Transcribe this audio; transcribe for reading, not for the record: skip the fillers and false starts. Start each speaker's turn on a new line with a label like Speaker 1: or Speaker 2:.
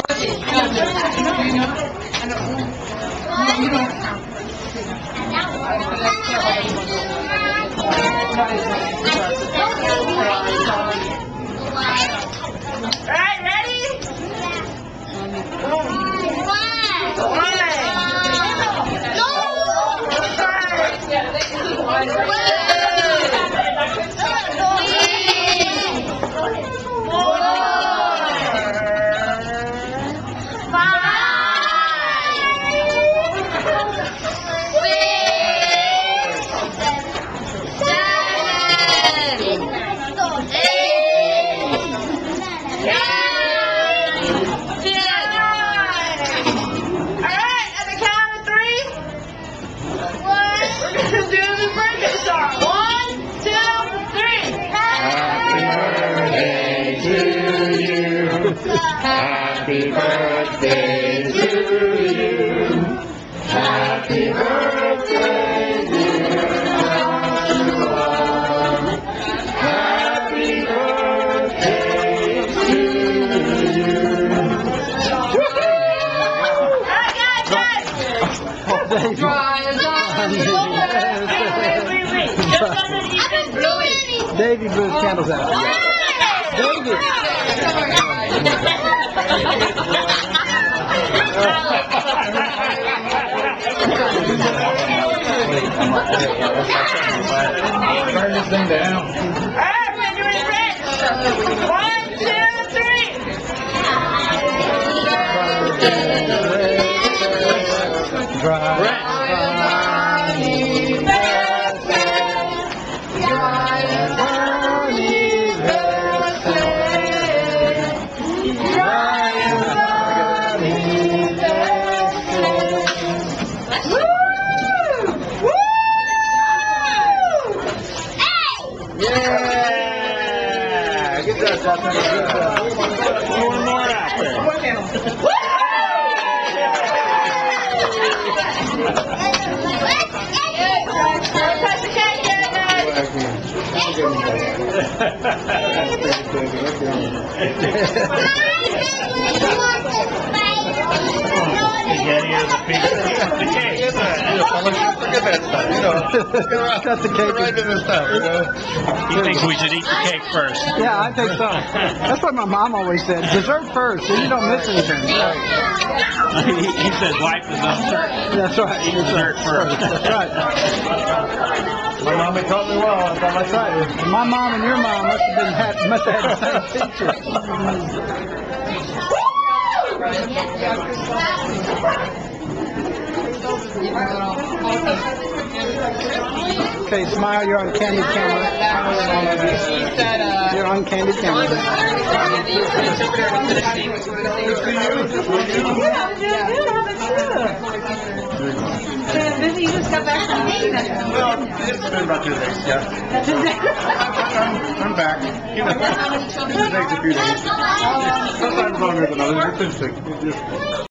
Speaker 1: Alright, ready?
Speaker 2: Happy birthday to you. Happy birthday, dear Joshua. Happy birthday to you.
Speaker 3: Davey blew his candles out. Davey.
Speaker 2: Turn this thing down.
Speaker 1: Alright, when you're ready. 1, 2, 3.
Speaker 2: Yeah! Good job, Justin. Good job. One more after.
Speaker 1: Touch the cake yet, guys?
Speaker 2: Look at that stuff, you know.
Speaker 3: Cut the cake.
Speaker 2: Right in the stuff, you know.
Speaker 4: He thinks we should eat the cake first.
Speaker 3: Yeah, I think so. That's what my mom always said. Dessert first, so you don't miss anything.
Speaker 4: He says life is dessert.
Speaker 3: That's right.
Speaker 4: Eat dessert first.
Speaker 3: That's right.
Speaker 2: My mommy taught me well. I thought I tried it.
Speaker 3: My mom and your mom must have had the same teacher. Okay, smile. You're on candid camera. You're on candid camera.
Speaker 1: You just got back from me.
Speaker 2: Well, it's been about 2 days, yeah. I'm back. You know, it takes a few days. Sometimes longer than others. It's interesting.